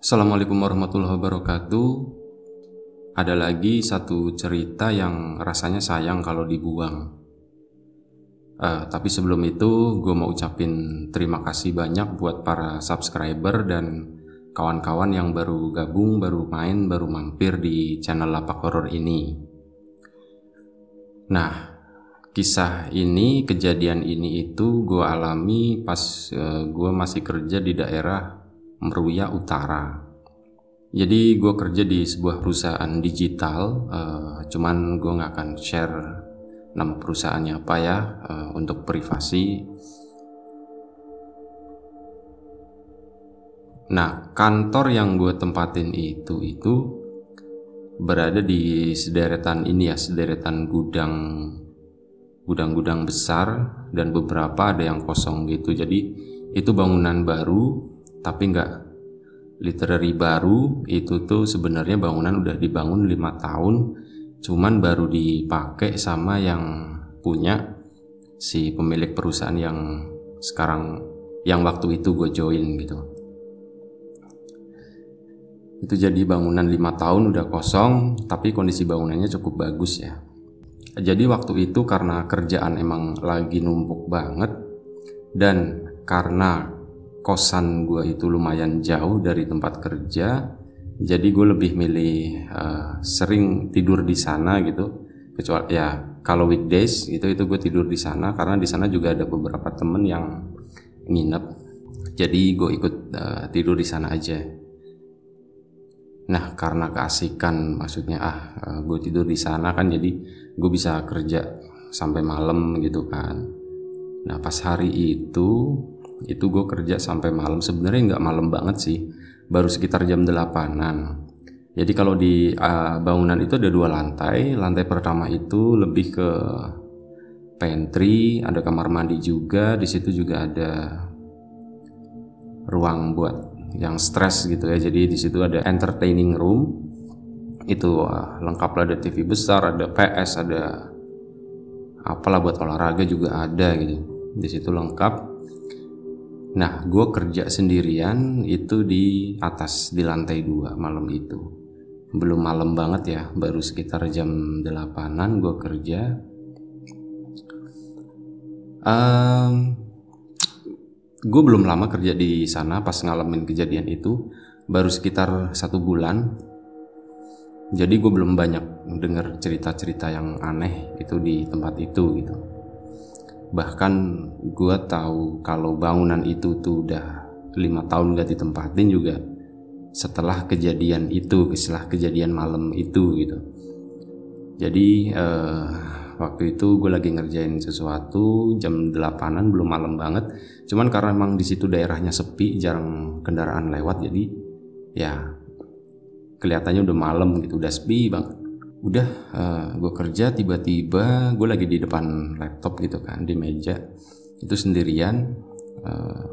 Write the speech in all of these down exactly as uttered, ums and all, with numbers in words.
Assalamualaikum warahmatullahi wabarakatuh. Ada lagi satu cerita yang rasanya sayang kalau dibuang. Uh, tapi sebelum itu gue mau ucapin terima kasih banyak buat para subscriber dan kawan-kawan yang baru gabung, baru main, baru mampir di channel Lapak Horor ini. Nah, kisah ini, kejadian ini itu gue alami pas uh, gue masih kerja di daerah Meruya Utara. Jadi gue kerja di sebuah perusahaan digital, uh, cuman gue nggak akan share nama perusahaannya apa ya, uh, untuk privasi. Nah, kantor yang gue tempatin itu itu berada di sederetan ini ya, sederetan gudang gudang-gudang besar dan beberapa ada yang kosong gitu. Jadi itu bangunan baru, tapi nggak literally baru. Itu tuh sebenarnya bangunan udah dibangun lima tahun, cuman baru dipakai sama yang punya si pemilik perusahaan yang sekarang, yang waktu itu gue join gitu. Itu jadi bangunan lima tahun udah kosong, tapi kondisi bangunannya cukup bagus ya. Jadi waktu itu karena kerjaan emang lagi numpuk banget, dan karena kosan gue itu lumayan jauh dari tempat kerja, jadi gue lebih milih uh, sering tidur di sana gitu. Kecuali ya kalau weekdays itu itu gue tidur di sana karena di sana juga ada beberapa temen yang nginep. Jadi gue ikut uh, tidur di sana aja. Nah, karena keasikan, maksudnya ah uh, gue tidur di sana kan, jadi gue bisa kerja sampai malam gitu kan. Nah, pas hari itu itu gue kerja sampai malam. Sebenarnya nggak malam banget sih, baru sekitar jam delapanan. Jadi kalau di uh, bangunan itu ada dua lantai. Lantai pertama itu lebih ke pantry, ada kamar mandi juga. Di situ juga ada ruang buat yang stres gitu ya. Jadi di situ ada entertaining room. Itu uh, lengkap lah, ada T V besar, ada P S, ada apalah buat olahraga juga ada gitu. Di situ lengkap. Nah, gue kerja sendirian itu di atas, di lantai dua malam itu. Belum malam banget ya, baru sekitar jam delapanan gue kerja. Um, gue belum lama kerja di sana pas ngalamin kejadian itu, baru sekitar satu bulan. Jadi gue belum banyak dengar cerita-cerita yang aneh gitu di tempat itu gitu. Bahkan gue tahu kalau bangunan itu tuh udah lima tahun gak ditempatin juga setelah kejadian itu, setelah kejadian malam itu gitu. Jadi eh, waktu itu gue lagi ngerjain sesuatu jam delapanan, belum malam banget. Cuman karena emang di situ daerahnya sepi, jarang kendaraan lewat, jadi ya kelihatannya udah malam gitu, udah sepi banget. Udah uh, gue kerja, tiba-tiba gue lagi di depan laptop gitu kan, di meja itu sendirian. uh,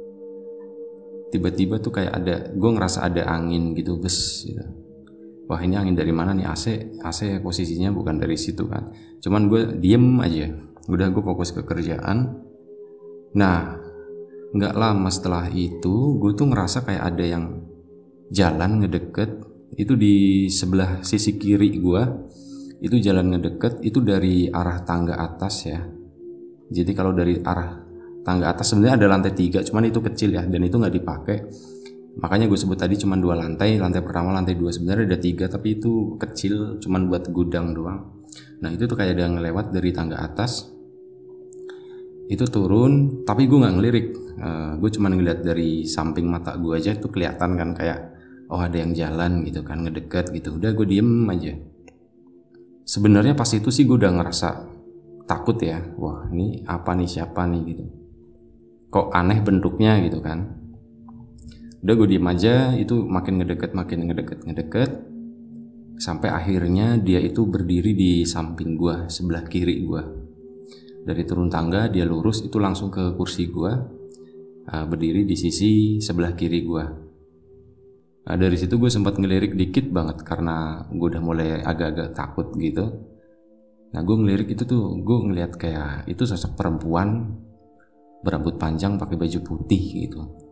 tiba-tiba tuh kayak ada, gue ngerasa ada angin gitu, bes gitu. Wah, ini angin dari mana nih? A C A C posisinya bukan dari situ kan. Cuman gue diem aja, udah gue fokus ke kerjaan. Nah, nggak lama setelah itu gue tuh ngerasa kayak ada yang jalan ngedeket. Itu di sebelah sisi kiri gua, itu jalan ngedeket, itu dari arah tangga atas ya. Jadi kalau dari arah tangga atas, sebenarnya ada lantai tiga, cuman itu kecil ya, dan itu nggak dipakai. Makanya gue sebut tadi cuman dua lantai, lantai pertama, lantai dua. Sebenarnya ada tiga, tapi itu kecil, cuman buat gudang doang. Nah, itu tuh kayak ada yang ngelewat dari tangga atas. Itu turun, tapi gue nggak ngelirik. Uh, gue cuman ngeliat dari samping mata gue aja, itu kelihatan kan kayak oh ada yang jalan gitu kan, ngedeket gitu. Udah gue diem aja. Sebenarnya pas itu sih gue udah ngerasa takut ya. Wah, ini apa nih, siapa nih gitu. Kok aneh bentuknya gitu kan. Udah gue diem aja, itu makin ngedeket, makin ngedeket, ngedeket. Sampai akhirnya dia itu berdiri di samping gue, sebelah kiri gue. Dari turun tangga dia lurus itu langsung ke kursi gue. uh, Berdiri di sisi sebelah kiri gue. Nah, dari situ gue sempat ngelirik dikit banget karena gue udah mulai agak-agak takut gitu. Nah, gue ngelirik itu tuh, gue ngeliat kayak itu sosok perempuan berambut panjang pakai baju putih gitu.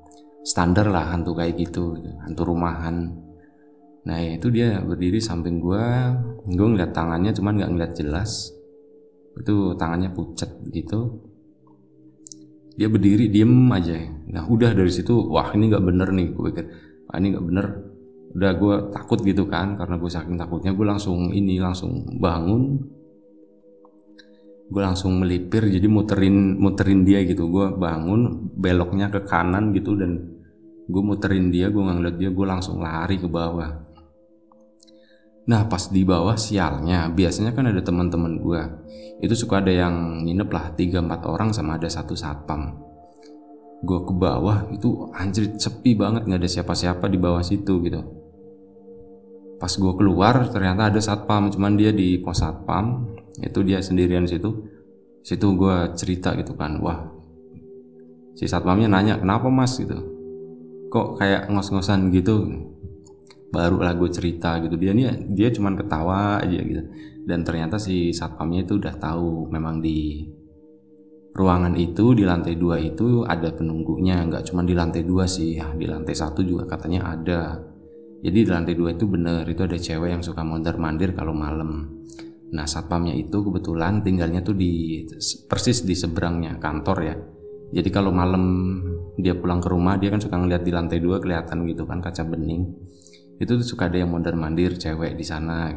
standar lah hantu kayak gitu, hantu rumahan. Nah itu dia berdiri samping gue, gue ngeliat tangannya cuman nggak ngeliat jelas, itu tangannya pucat gitu. Dia berdiri diem aja. Nah udah dari situ, wah ini nggak bener nih, gue pikir, ah, ini nggak bener. Udah gue takut gitu kan, karena gue saking takutnya gue langsung ini langsung bangun, gue langsung melipir, jadi muterin muterin dia gitu. Gue bangun beloknya ke kanan gitu dan gue muterin dia, gue nggak ngeliat dia, gue langsung lari ke bawah. Nah pas di bawah sialnya, biasanya kan ada teman-teman gue, itu suka ada yang nginep lah tiga empat orang sama ada satu satpam. Gue ke bawah itu anjir sepi banget, nggak ada siapa-siapa di bawah situ gitu. Pas gue keluar ternyata ada satpam, cuman dia di pos satpam, itu dia sendirian situ. Situ gue cerita gitu kan, wah si satpamnya nanya kenapa mas gitu, kok kayak ngos-ngosan gitu. Baru lah gue cerita gitu, dia nih dia cuman ketawa aja gitu. Dan ternyata si satpamnya itu udah tahu memang di ruangan itu di lantai dua itu ada penunggunya, nggak cuma di lantai dua sih, ya, di lantai satu juga katanya ada. Jadi di lantai dua itu bener, itu ada cewek yang suka mondar-mandir kalau malam. Nah satpamnya itu kebetulan tinggalnya tuh di persis di seberangnya kantor ya. Jadi kalau malam dia pulang ke rumah, dia kan suka ngeliat di lantai dua kelihatan gitu kan kaca bening. Itu tuh suka ada yang mondar-mandir cewek di sana.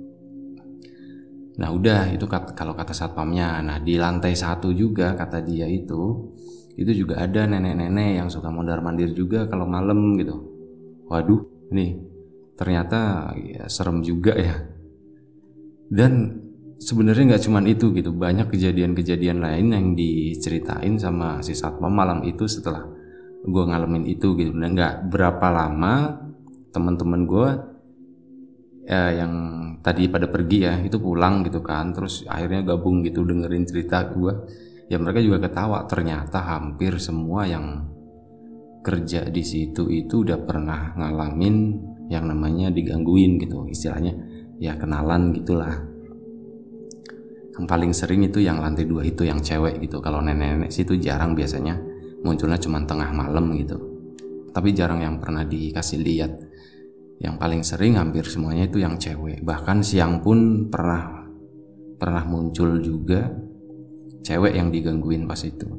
Nah udah itu kat, kalau kata satpamnya. Nah di lantai satu juga kata dia itu, itu juga ada nenek-nenek yang suka mondar-mandir juga kalau malam gitu. Waduh. Nih ternyata ya, serem juga ya. Dan sebenarnya nggak cuman itu gitu, banyak kejadian-kejadian lain yang diceritain sama si satpam malam itu setelah gue ngalamin itu gitu. Dan nggak berapa lama teman-teman gue eh, yang tadi pada pergi ya itu pulang gitu kan, terus akhirnya gabung gitu dengerin cerita gue. Ya mereka juga ketawa, ternyata hampir semua yang kerja di situ itu udah pernah ngalamin yang namanya digangguin gitu, istilahnya ya kenalan gitulah. Yang paling sering itu yang lantai dua itu yang cewek gitu. Kalau nenek-nenek sih itu jarang, biasanya munculnya cuma tengah malam gitu, tapi jarang yang pernah dikasih lihat. Yang paling sering hampir semuanya itu yang cewek, bahkan siang pun pernah pernah muncul juga cewek yang digangguin pas itu.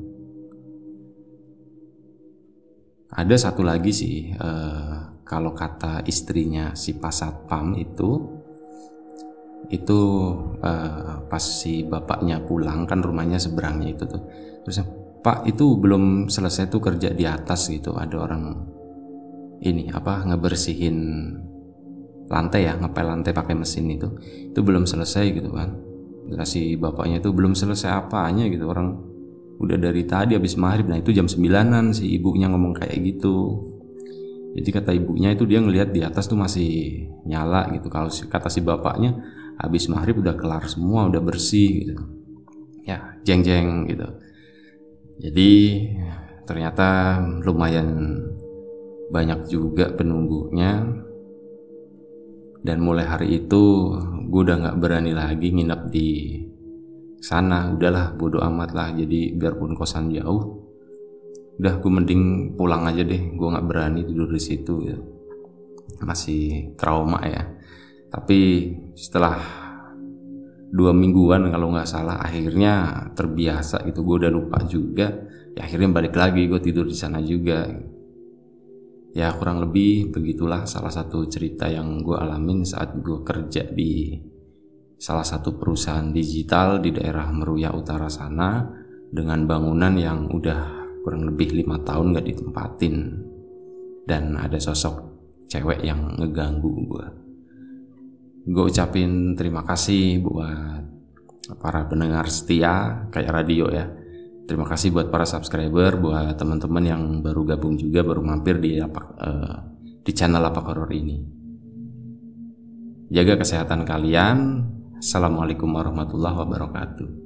Ada satu lagi sih, eh, kalau kata istrinya si Pak Satpam itu, itu eh, pas si bapaknya pulang kan rumahnya seberangnya itu tuh, terus Pak itu belum selesai tuh kerja di atas gitu, ada orang ini apa ngebersihin lantai ya, ngepel lantai pakai mesin itu, itu belum selesai gitu kan. Terus si bapaknya itu belum selesai apanya gitu, orang udah dari tadi habis maghrib. Nah itu jam sembilanan si ibunya ngomong kayak gitu. Jadi kata ibunya itu dia ngelihat di atas tuh masih nyala gitu. Kalau kata si bapaknya habis maghrib udah kelar semua, udah bersih gitu. Ya jeng-jeng gitu. Jadi ternyata lumayan banyak juga penunggunya. Dan mulai hari itu gue udah gak berani lagi nginep di sana, udahlah bodo amat lah. Jadi biarpun kosan jauh, udah gue mending pulang aja deh, gue nggak berani tidur di situ gitu. Masih trauma ya. Tapi setelah dua mingguan kalau nggak salah, akhirnya terbiasa gitu, gue udah lupa juga. Ya akhirnya balik lagi, gue tidur di sana juga. Ya kurang lebih begitulah salah satu cerita yang gue alamin saat gue kerja di salah satu perusahaan digital di daerah Meruya Utara sana, dengan bangunan yang udah kurang lebih lima tahun gak ditempatin, dan ada sosok cewek yang ngeganggu gue. Gue ucapin terima kasih buat para pendengar setia kayak radio ya. Terima kasih buat para subscriber, buat teman-teman yang baru gabung juga, baru mampir di apa, uh, di channel Lapak Horor ini. Jaga kesehatan kalian. Assalamualaikum warahmatullahi wabarakatuh.